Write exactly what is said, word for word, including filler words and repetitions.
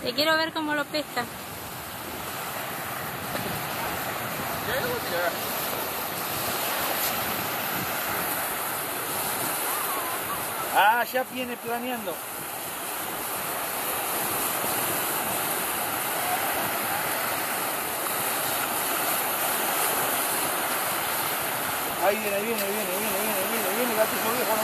Te quiero ver cómo lo pesca. Ah, ya viene planeando. Ahí viene, viene, viene, viene, viene, viene, viene, gatito viejo.